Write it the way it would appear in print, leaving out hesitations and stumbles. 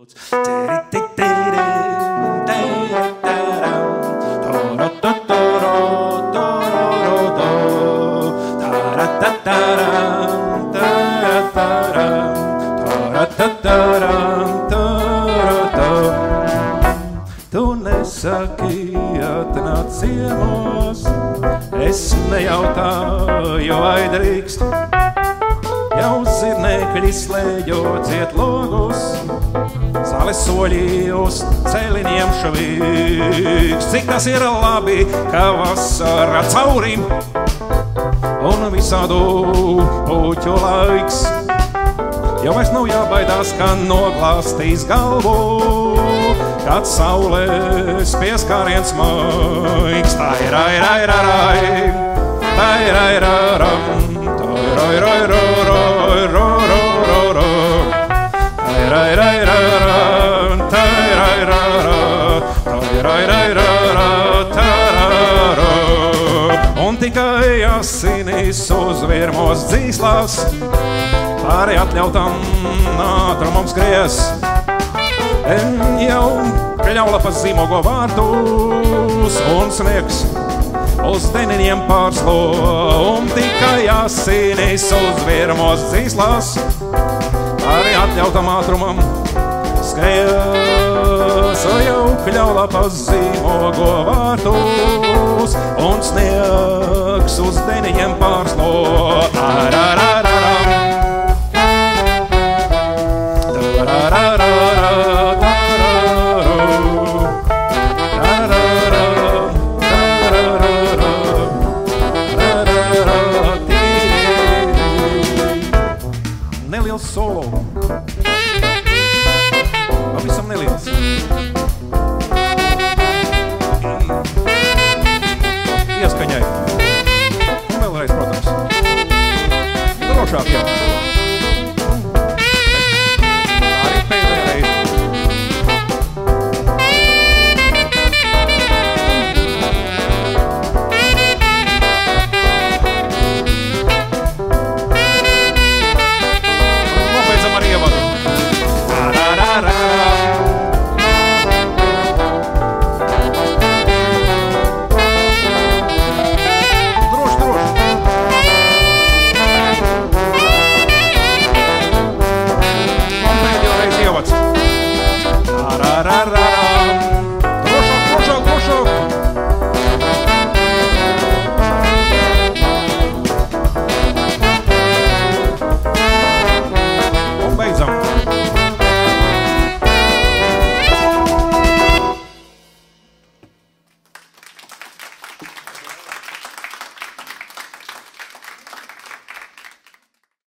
Tu nesaki atnāc ciemos, es nejautāju, vai drīkst. Jau zirnekļi slēģot ciet logus, zāles soļi uz celiniem šavīgs. Cik tas ir labi, ka vasara caurim un visādu puķu laiks. Jau vairs nav jābaidās, ka noglāstīs galvu, kad saules pieskāriens maigs. Tai-rai-rai-rai, tai-rai-rai-ram, tai-rai-rai-rai-rai-rai-rai-rai, tai-rai-rai-rai-rai, tai-rai-rai-rai, tai-rai-rai-rai-rai. Un tikai asinis uz virmos dzīslās, pāri atļautam ātrumam skries. Jau kļaulapas zīmogo vārtus un sniegs uz deniņiem pārslo, un tikai asinis uz virmos dzīslās, pāri atļautam ātrumam skries. Jau kļaulapas zīmogo vārtus un sniegs uz deniņiem pārslo. Tararararam, tararararam.